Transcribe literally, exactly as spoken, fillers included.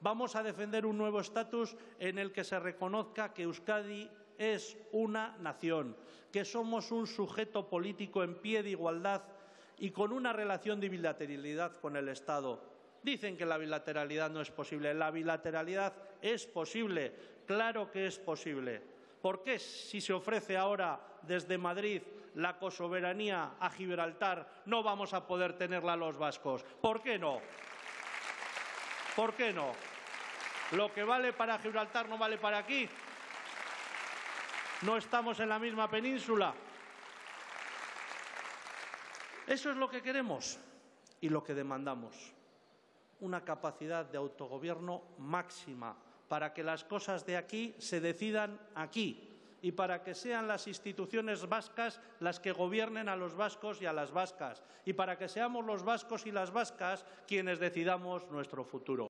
Vamos a defender un nuevo estatus en el que se reconozca que Euskadi es una nación, que somos un sujeto político en pie de igualdad y con una relación de bilateralidad con el Estado. Dicen que la bilateralidad no es posible. La bilateralidad es posible, claro que es posible. ¿Por qué, si se ofrece ahora desde Madrid la cosoberanía a Gibraltar, no vamos a poder tenerla los vascos? ¿Por qué no? ¿Por qué no? ¿Lo que vale para Gibraltar no vale para aquí? ¿No estamos en la misma península? Eso es lo que queremos y lo que demandamos. Una capacidad de autogobierno máxima para que las cosas de aquí se decidan aquí y para que sean las instituciones vascas las que gobiernen a los vascos y a las vascas y para que seamos los vascos y las vascas quienes decidamos nuestro futuro.